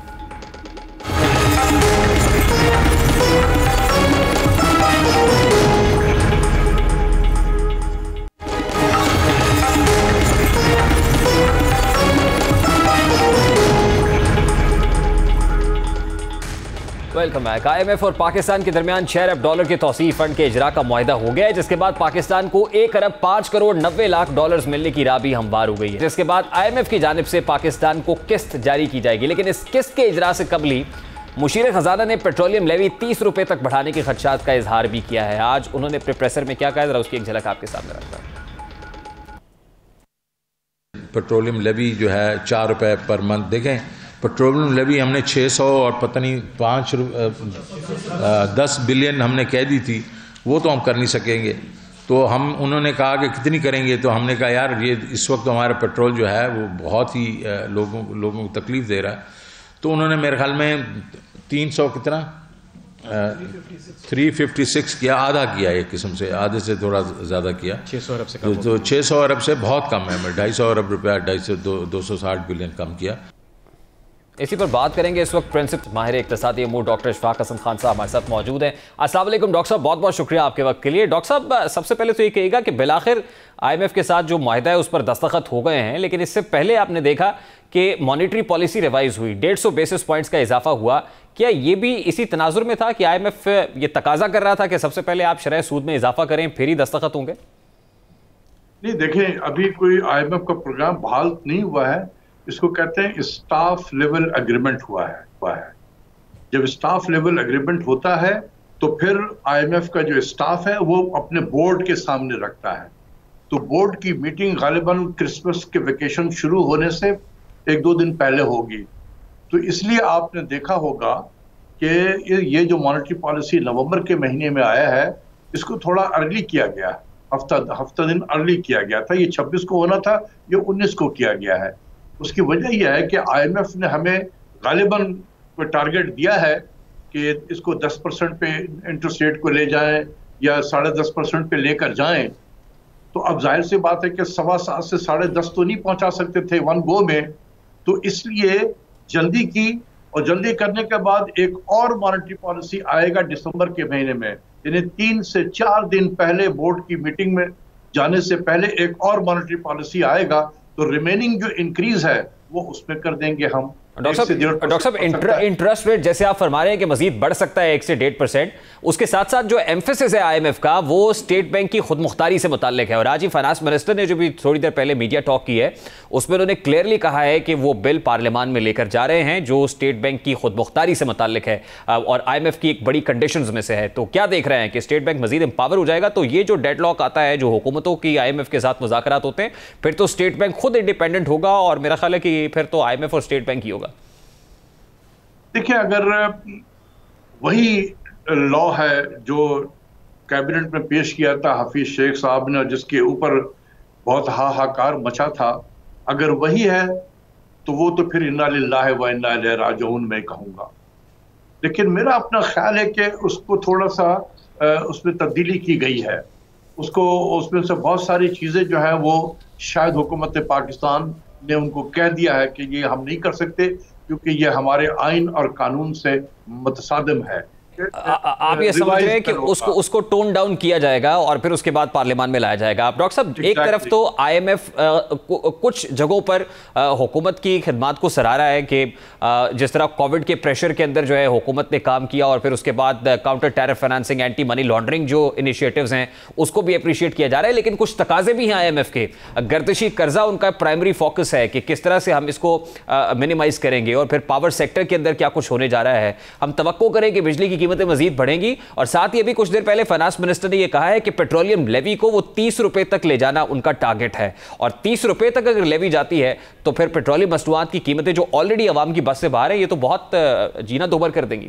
Welcome back. I M F और पाकिस्तान के दरमियान छह अरब डॉलर के तौसीफ फंड के इजरा का मुआहिदा हो गया है, जिसके बाद पाकिस्तान को एक अरब पांच करोड़ नब्बे लाख डॉलर मिलने की राह भी हमवार हो गई है। जिसके बाद आई एम एफ की जानिब से पाकिस्तान को किस्त जारी की जाएगी, लेकिन इस किस्त के इजरा से कबली मुशीर खजाना ने पेट्रोलियम लेवी तीस रुपए तक बढ़ाने के खदशात का इजहार भी किया है। आज उन्होंने अपने प्रेसर में क्या कहा, जरा उसकी एक झलक आपके सामने रखता हूं। पेट्रोलियम लेवी जो है चार रुपए पर मंथ, देखें पेट्रोलियम लेवी हमने छः सौ और पता नहीं पाँच दस बिलियन हमने कह दी थी, वो तो हम कर नहीं सकेंगे। तो हम उन्होंने कहा कि कितनी करेंगे, तो हमने कहा यार ये इस वक्त हमारा पेट्रोल जो है वो बहुत ही लोगों लोगों को तकलीफ़ दे रहा है। तो उन्होंने मेरे ख्याल में तीन सौ कितना थ्री फिफ्टी सिक्स किया, आधा किया, एक किस्म से आधे से थोड़ा ज़्यादा किया, छः सौ अरब से कम। तो छः सौ अरब से बहुत कम है, मैं ढाई सौ अरब रुपया ढाई सौ दो दो सौ साठ बिलियन कम किया। इसी पर बात करेंगे इस वक्त प्रिंसिपल माहिर इक्तिसादी अमूर डॉक्टर इशफाक हसन खान साहब हमारे साथ मौजूद हैं। अस्सलाम वालेकुम डॉक्टर साहब, बहुत बहुत शुक्रिया आपके वक्त के लिए। डॉक्टर साहब, सबसे पहले तो ये कहिएगा कि बिलाखिर आईएमएफ के साथ जो मुआहिदा है उस पर दस्तखत हो गए हैं, लेकिन इससे पहले आपने देखा कि मॉनिटरी पॉलिसी रिवाइज हुई, डेढ़ सौ बेसिस पॉइंट्स का इजाफा हुआ। क्या ये भी इसी तनाजुर में था कि आईएमएफ ये तकाजा कर रहा था कि सबसे पहले आप शरह सूद में इजाफा करें फिर ही दस्तखत होंगे? नहीं, देखें, अभी कोई आईएमएफ का प्रोग्राम बहाल नहीं हुआ है, इसको कहते हैं स्टाफ लेवल एग्रीमेंट हुआ है हुआ है जब स्टाफ लेवल एग्रीमेंट होता है तो फिर आईएमएफ का जो स्टाफ है वो अपने बोर्ड के सामने रखता है। तो बोर्ड की मीटिंग गालिबन क्रिसमस के वेकेशन शुरू होने से एक दो दिन पहले होगी। तो इसलिए आपने देखा होगा कि ये जो मॉनेटरी पॉलिसी नवंबर के महीने में आया है, इसको थोड़ा अर्ली किया गया, हफ्ता हफ्ता दिन अर्ली किया गया था। ये छब्बीस को होना था, ये उन्नीस को किया गया है। उसकी वजह यह है कि आईएमएफ ने हमें गालिबन कोई टारगेट दिया है कि इसको दस परसेंट पे इंटरेस्ट रेट को ले जाएं या साढ़े दस परसेंट पे लेकर जाएं। तो अब जाहिर सी बात है कि सवा सात से साढ़े दस तो नहीं पहुंचा सकते थे वन गो में, तो इसलिए जल्दी की, और जल्दी करने के बाद एक और मॉनेटरी पॉलिसी आएगा दिसंबर के महीने में, यानी तीन से चार दिन पहले बोर्ड की मीटिंग में जाने से पहले एक और मॉनेटरी पॉलिसी आएगा। तो रिमेनिंग जो इंक्रीज है वो उसमें कर देंगे हम। डॉक्टर साहब डॉक्टर साहब इंटरेस्ट रेट जैसे आप फरमा रहे हैं कि मजीद बढ़ सकता है एक से डेढ़ परसेंट, उसके साथ साथ जो एम्फेसिस है आईएमएफ का वो स्टेट बैंक की खुद मुख्तारी से मुताल्लिक है। और आज ही फाइनेंस मिनिस्टर ने जो भी थोड़ी देर पहले मीडिया टॉक की है उसमें उन्होंने क्लियरली कहा है कि वो बिल पार्लियामान में लेकर जा रहे हैं जो स्टेट बैंक की खुद मुख्तारी से मुताल्लिक है और आईएमएफ की एक बड़ी कंडीशंस में से है। तो क्या देख रहे हैं कि स्टेट बैंक मजीद एम्पावर हो जाएगा? तो ये जो डेडलॉक आता है, जो हुकूमतों की आईएमएफ के साथ मुज़ाकरात होते हैं, फिर तो स्टेट बैंक खुद इंडिपेंडेंट होगा और मेरा ख्याल है कि फिर तो आईएमएफ और स्टेट बैंक ही होगा। देखिए, अगर वही लॉ है जो कैबिनेट में पेश किया था हफीज शेख साहब ने, जिसके ऊपर बहुत हाहाकार मचा था, अगर वही है तो वो तो फिर इन्ना लिल्लाहि व इन्ना इलैहि राजिऊन मैं कहूँगा। लेकिन मेरा अपना ख्याल है कि उसको थोड़ा सा उसमें तब्दीली की गई है। उसको उसमें से बहुत सारी चीज़ें जो है वो शायद हुकूमत पाकिस्तान ने उनको कह दिया है कि ये हम नहीं कर सकते क्योंकि ये हमारे आइन और कानून से मुतसादिम है। आ, आप ये समझ रहे हैं कि उसको उसको टोन डाउन किया जाएगा और फिर उसके बाद पार्लियामान में लाया जाएगा। आप डॉक्टर साहब एक तरफ तो आईएमएफ कुछ जगहों पर हुकूमत की खिदमात को सराहा है कि आ, जिस तरह कोविड के प्रेशर के अंदर जो है हुकूमत ने काम किया और फिर उसके बाद counter terror financing, anti money laundering जो इनिशिएटिव्स हैं उसको भी अप्रिशिएट किया जा रहा है। लेकिन कुछ तकाजे भी हैं आईएमएफ के, गर्दिशी कर्जा उनका प्राइमरी फोकस है कि किस तरह से हम इसको मिनिमाइज करेंगे और फिर पावर सेक्टर के अंदर क्या कुछ होने जा रहा है। हम तवक्को करें कि बिजली की कीमतें मजीद बढ़ेंगी और साथ ही अभी कुछ देर पहले फाइनेंस मिनिस्टर ने यह कहा है कि पेट्रोलियम लेवी को वो तीस रुपए तक ले जाना उनका टारगेट है और तीस रुपए तक अगर लेवी जाती है तो फिर पेट्रोलियम मसनूआत की कीमतें जो ऑलरेडी आवाम की बस से बाहर है ये तो बहुत जीना दोबर कर देंगी।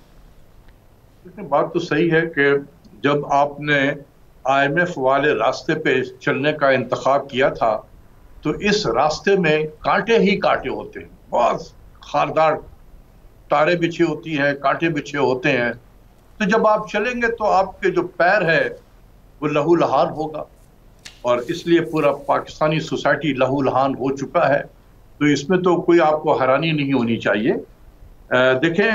बात तो सही है कि जब आपने आईएमएफ वाले रास्ते पे चलने का इंतखाब किया था तो इस रास्ते में कांटे ही कांटे होते हैं, बहुत खारदार तारे बिछे होती हैं, कांटे बिछे होते हैं। तो जब आप चलेंगे तो आपके जो पैर है वो लहू लहान होगा और इसलिए पूरा पाकिस्तानी सोसाइटी लहू लहान हो चुका है। तो इसमें तो कोई आपको हैरानी नहीं होनी चाहिए। देखें,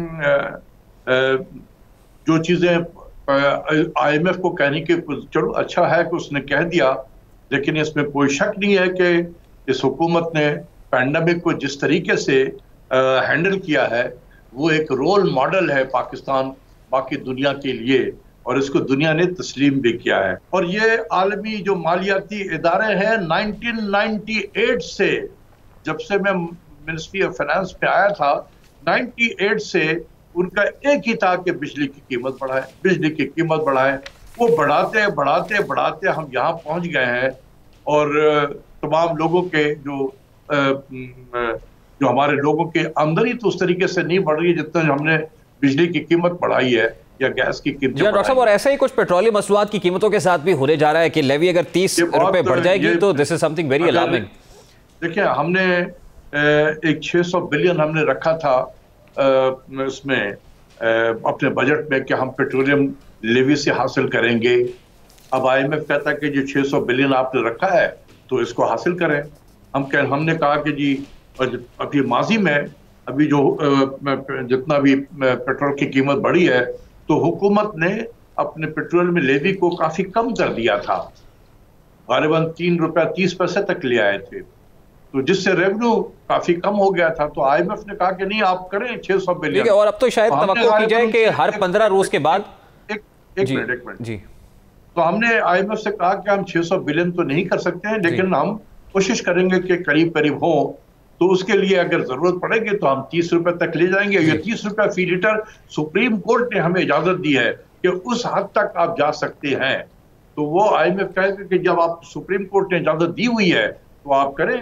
जो चीज़ें आईएमएफ को कहने के, चलो अच्छा है कि उसने कह दिया, लेकिन इसमें कोई शक नहीं है कि इस हुकूमत ने पैंडेमिक को जिस तरीके से हैंडल किया है वो एक रोल मॉडल है पाकिस्तान बाकी दुनिया के लिए और इसको दुनिया ने तस्लीम भी किया है। और ये आलमी जो मालियाती इदारे हैं नाइनटीन नाइंटी एट से, जब से मैं मिनिस्ट्री ऑफ फाइनेंस में आया था, अट्ठानवे से उनका एक ही था कि बिजली की कीमत बढ़ाए, बिजली की कीमत बढ़ाए। वो बढ़ाते बढ़ाते बढ़ाते हम यहाँ पहुँच गए हैं और तमाम लोगों के जो आ, जो हमारे लोगों की आमदनी तो उस तरीके से नहीं बढ़ रही है जितना हमने बिजली की कीमत बढ़ाई है या गैस की कीमत। डॉक्टर साहब, और ऐसा ही कुछ पेट्रोलियम मसनूआत की कीमतों के साथ भी होने जा रहा है कि लेवी अगर तीस रुपए बढ़ जाएगी तो this is something very alarming. देखिए, हमने एक छह सौ बिलियन हमने रखा था इसमें अपने बजट में कि हम पेट्रोलियम लेवी से हासिल करेंगे। अब आईएमएफ कहता है कि जो छह सौ बिलियन आपने रखा है तो इसको हासिल करें। हम कह हमने कहा कि जी अभी माजी में अभी जो जितना भी पेट्रोल की कीमत बढ़ी है तो हुकूमत ने अपने पेट्रोल में लेवी को काफी कम कर दिया था, गालिबन तीन रुपया तीस पैसे तक ले आए थे, तो जिससे रेवेन्यू काफी कम हो गया था। तो आईएमएफ ने कहा कि नहीं आप करें छह सौ बिलियन। और अब तो शायद तवक्को की जाए कि हर पंद्रह रोज के बाद एक एक मिनट एक मिनट जी तो हमने आईएमएफ से कहा कि हम छह सौ बिलियन तो नहीं कर सकते हैं, लेकिन हम कोशिश करेंगे कि करीब करीब हो, तो उसके लिए अगर जरूरत पड़ेगी तो हम तीस रुपए तक ले जाएंगे। ये तीस रुपए फी लीटर सुप्रीम कोर्ट ने हमें इजाजत दी है कि उस हद तक आप जा सकते हैं। तो वो आईएमएफ कहेगा कि जब आप सुप्रीम कोर्ट ने इजाजत दी हुई है तो आप करें।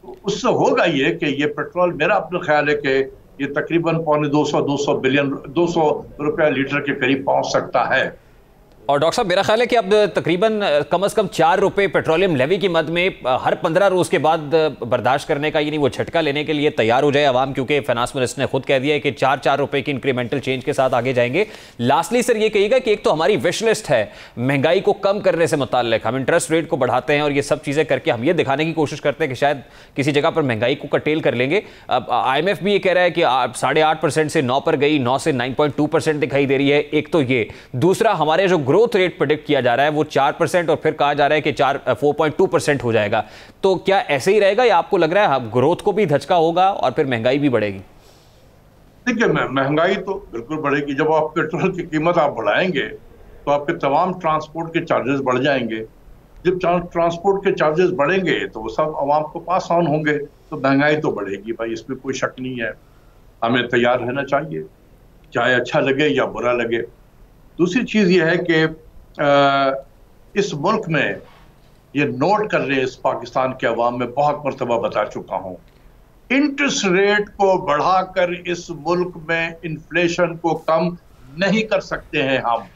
उससे होगा ये कि ये पेट्रोल, मेरा अपना ख्याल है कि ये तकरीबन पौने दो सौ दो सौ बिलियन दो सौ रुपया लीटर के करीब पहुंच सकता है। और डॉक्टर साहब मेरा ख्याल है कि अब तकरीबन कम से कम चार रुपए पेट्रोलियम लेवी की मद में हर पंद्रह रोज के बाद बर्दाश्त करने का, यानी वो झटका लेने के लिए तैयार हो जाए आवाम, क्योंकि फाइनेंस मिनिस्टर ने खुद कह दिया है कि चार चार रुपए की इंक्रीमेंटल चेंज के साथ आगे जाएंगे। लास्टली सर ये कहिएगा कि एक तो हमारी विश लिस्ट है महंगाई को कम करने से मुताल्लिक, हम इंटरेस्ट रेट को बढ़ाते हैं और ये सब चीजें करके हम ये दिखाने की कोशिश करते हैं कि शायद किसी जगह पर महंगाई को कटेल कर लेंगे। अब आई एम एफ भी ये कह रहा है कि साढ़े आठ परसेंट से नौ पर गई, नौ से नाइन पॉइंट टू परसेंट दिखाई दे रही है। एक तो ये, दूसरा हमारे जो ग्रोथ रेट प्रेडिक्ट किया जा रहा है वो चार परसेंट और फिर कहा जा रहा है कि चार फोर पॉइंट टू परसेंट हो जाएगा। तो क्या ऐसे ही रहेगा या आपको लग रहा है ग्रोथ को भी धचका होगा और फिर महंगाई भी बढ़ेगी? देखिए, महंगाई तो बिल्कुल बढ़ेगी। जब आप पेट्रोल की कीमत आप बढ़ाएंगे तो आपके तमाम ट्रांसपोर्ट के चार्जेस बढ़ जाएंगे। जब ट्रांसपोर्ट के चार्जेस बढ़ेंगे तो वो सब आवाम को पास ऑन होंगे, तो महंगाई तो बढ़ेगी भाई, इसमें कोई शक नहीं है। हमें तैयार रहना चाहिए, चाहे अच्छा लगे या बुरा लगे। दूसरी चीज ये है कि आ, इस मुल्क में ये नोट कर रहे हैं, इस पाकिस्तान के अवाम में बहुत मरतबा बता चुका हूं, इंटरेस्ट रेट को बढ़ाकर इस मुल्क में इन्फ्लेशन को कम नहीं कर सकते हैं हम।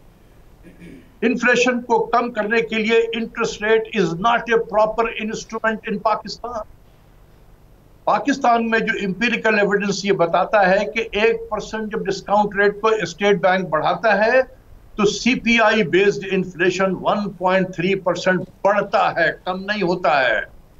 इन्फ्लेशन को कम करने के लिए interest rate is not a proper instrument in Pakistan. Pakistan में जो इंपीरिकल एविडेंस ये बताता है कि एक परसेंट जब डिस्काउंट रेट को स्टेट बैंक बढ़ाता है तो CPI based inflation one point three percent बढ़ता है, कम नहीं होता है।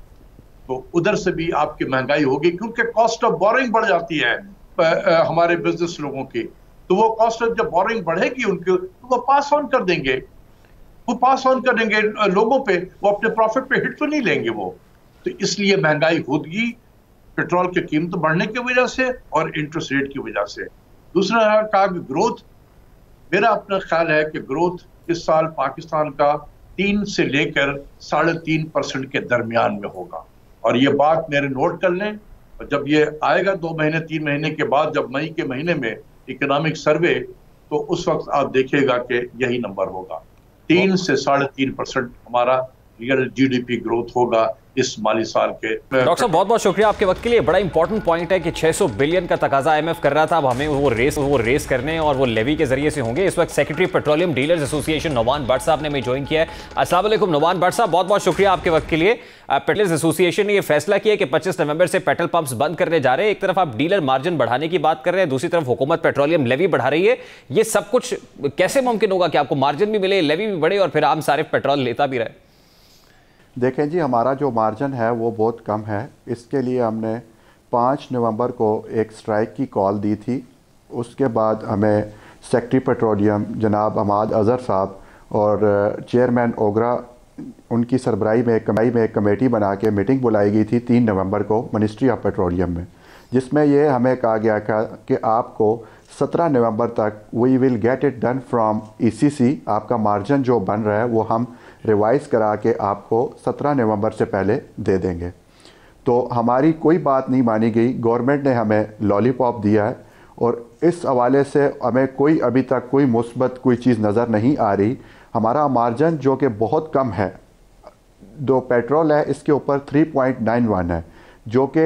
तो उधर से भी आपकी महंगाई होगी, क्योंकि कॉस्ट ऑफ बोरिंग बढ़ जाती है हमारे बिजनेस लोगों की। तो वो कॉस्ट ऑफ जब बोरिंग बढ़ेगी उनकी, तो वो पास ऑन कर देंगे, वो पास ऑन कर देंगे लोगों पे, वो अपने प्रॉफिट पे हिट तो नहीं लेंगे वो। तो इसलिए महंगाई होगी पेट्रोल की कीमत बढ़ने की वजह से और इंटरेस्ट रेट की वजह से। दूसरा कहा कि ग्रोथ, मेरा अपना ख्याल है कि ग्रोथ इस साल पाकिस्तान का तीन से लेकर साढ़े तीन परसेंट के दरमियान में होगा। और ये बात मेरे नोट कर लें, और जब ये आएगा दो महीने तीन महीने के बाद, जब मई के महीने में इकोनॉमिक सर्वे, तो उस वक्त आप देखिएगा कि यही नंबर होगा, तीन से साढ़े तीन परसेंट हमारा रियल जीडीपी ग्रोथ होगा इस माली साल के। डॉक्टर साहब बहुत बहुत शुक्रिया आपके वक्त के लिए। बड़ा इंपॉर्टेंट पॉइंट है कि छह सौ बिलियन का तकाजा आई एम एफ कर रहा था, अब हमें वो रेस वो रेस करने और वो लेवी के जरिए से होंगे। इस वक्त secretary petroleum dealers association Nauman Bhatt साहब ने हमें ज्वाइन किया है। अस्सलाम वालेकुम नौवान भट्ट साहब, बहुत बहुत शुक्रिया आपके वक्त के लिए। पेट्रोलियम एसोसिएशन ने यह फैसला किया कि पच्चीस नवंबर से पेट्रोल पंप्स बंद करने जा रहे हैं। एक तरफ आप डीलर मार्जिन बढ़ाने की बात कर रहे हैं, दूसरी तरफ हुकूमत पेट्रोलियम लेवी बढ़ा रही है। ये सब कुछ कैसे मुमकिन होगा कि आपको मार्जिन भी मिले, लेवी भी बढ़े और फिर आम सारे पेट्रोल लेता भी रहे? देखें जी, हमारा जो मार्जिन है वो बहुत कम है। इसके लिए हमने पाँच नवंबर को एक स्ट्राइक की कॉल दी थी। उसके बाद हमें सेक्रेटरी पेट्रोलियम जनाब अहमद अज़हर साहब और चेयरमैन ओगरा, उनकी सरबराही में एक कमेटी में एक कमेटी बना के मीटिंग बुलाई गई थी तीन नवंबर को मिनिस्ट्री ऑफ पेट्रोलियम में, जिसमें ये हमें कहा गया था कि आपको सत्रह नवंबर तक we will get it done from E C C. आपका मार्जिन जो बन रहा है वो हम रिवाइज़ करा के आपको सत्रह नवंबर से पहले दे देंगे। तो हमारी कोई बात नहीं मानी गई, गवर्नमेंट ने हमें लॉलीपॉप दिया है और इस हवाले से हमें कोई अभी तक कोई मुस्बत कोई चीज़ नज़र नहीं आ रही। हमारा मार्जिन जो कि बहुत कम है, दो पेट्रोल है इसके ऊपर थ्री पॉइंट नाइन वन है, जो कि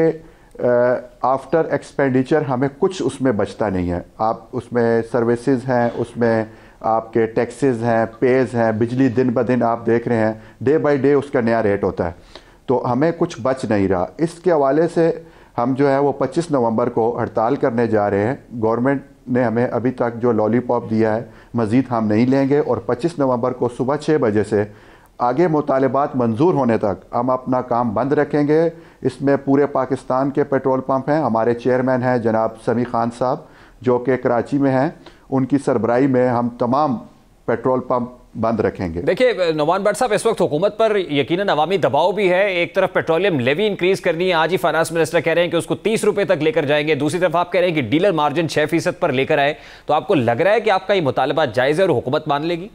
आफ्टर एक्सपेंडिचर हमें कुछ उसमें बचता नहीं है। आप उसमें सर्विसेज हैं, उसमें आपके टैक्सेस हैं, पेज हैं, बिजली दिन ब दिन आप देख रहे हैं डे बाय डे उसका नया रेट होता है, तो हमें कुछ बच नहीं रहा। इसके हवाले से हम जो है वो पच्चीस नवंबर को हड़ताल करने जा रहे हैं। गवर्नमेंट ने हमें अभी तक जो लॉलीपॉप दिया है मज़ीद हम नहीं लेंगे और पच्चीस नवंबर को सुबह छः बजे से आगे मुतालबात मंजूर होने तक हम अपना काम बंद रखेंगे। इसमें पूरे पाकिस्तान के पेट्रोल पंप हैं, हमारे चेयरमैन हैं जनाब समी खान साहब जो कि कराची में हैं, उनकी सरबराही में हम तमाम पेट्रोल पंप बंद रखेंगे। देखिए नौवान भट्ट साहब, इस वक्त हुकूमत पर यकीनन अवामी दबाव भी है। एक तरफ पेट्रोलियम लेवी इंक्रीज करनी है, आज ही फाइनेंस मिनिस्टर कह रहे हैं कि उसको तीस रुपए तक लेकर जाएंगे, दूसरी तरफ आप कह रहे हैं कि डीलर मार्जिन छह फीसद पर लेकर आए। तो आपको लग रहा है कि आपका ये मुतालबा जायज़ है और हुकूमत मान लेगी?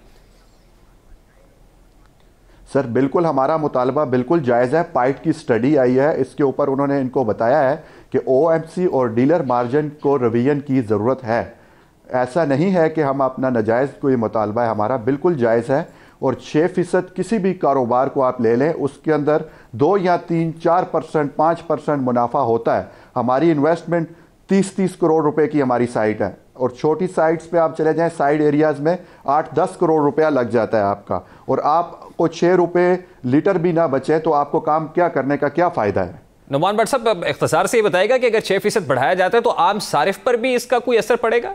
सर बिल्कुल, हमारा मुतालबा बिल्कुल जायज़ है। पाइट की स्टडी आई है, इसके ऊपर उन्होंने इनको बताया है कि ओ एम सी और डीलर मार्जिन को रिवीजन की ज़रूरत है। ऐसा नहीं है कि हम अपना नाजायज़ कोई मुतालबा है, हमारा बिल्कुल जायज़ है। और छः फीसद किसी भी कारोबार को आप ले लें उसके अंदर दो या तीन चार परसेंट पाँच परसेंट मुनाफा होता है। हमारी इन्वेस्टमेंट तीस तीस करोड़ रुपए की हमारी साइट है और छोटी साइट्स पे आप चले जाएं साइड एरियाज़ में आठ दस करोड़ रुपया लग जाता है आपका, और आपको छः रुपये लीटर भी ना बचे तो आपको काम क्या करने का क्या फ़ायदा है। नुमान भट्ट साहब इख्तिसार से ये बताएगा कि अगर छः फीसद बढ़ाया जाता है तो आम सारिफ पर भी इसका कोई असर पड़ेगा?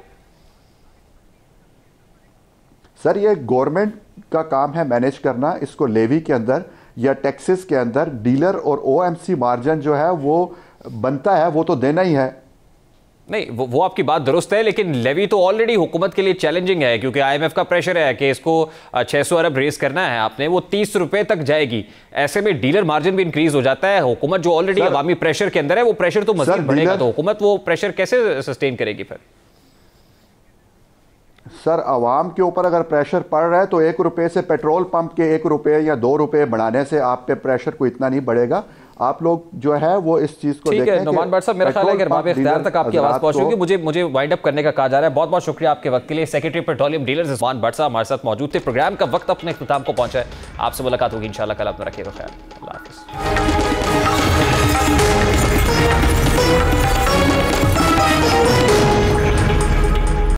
सर ये गवर्नमेंट का काम है मैनेज करना, इसको लेवी के अंदर या टैक्सेस के अंदर डीलर और ओएमसी मार्जिन जो है वो बनता है, वो तो देना ही है। नहीं वो, वो आपकी बात दुरुस्त है, लेकिन लेवी तो ऑलरेडी हुकूमत के लिए चैलेंजिंग है क्योंकि आईएमएफ का प्रेशर है कि इसको छह सौ अरब रेस करना है आपने, वो तीस रुपए तक जाएगी। ऐसे में डीलर मार्जिन भी इंक्रीज हो जाता है। हुकूमत जो ऑलरेडी अवामी प्रेशर के अंदर है वो प्रेशर तो मजीद बढ़ेगा, तो हुकूमत वो प्रेशर कैसे सस्टेन करेगी फिर? सर आवाम के ऊपर अगर प्रेशर पड़ रहा है तो एक रुपए से पेट्रोल पंप के एक रुपए या दो रुपए बढ़ाने से आप पे प्रेशर को इतना नहीं बढ़ेगा। आप लोग जो है वो इस चीज को ठीक है। नुमान भट्ट साहब मेरा ख्याल है कि बाब इख्तियार तक आपकी आवाज पहुंचेगी। मुझे मुझे वाइंड अप करने का कहा जा रहा है। बहुत बहुत शुक्रिया आपके वक्त के लिए। Secretary petroleum dealers Numan Bhatt साहब हमारे साथ मौजूद थे। प्रोग्राम का वक्त अपने इख्तिताम को पहुंचा है। आपसे मुलाकात होगी इंशाल्लाह कल। अपना रखिएगा ख्याल। अल्लाह हाफिज़।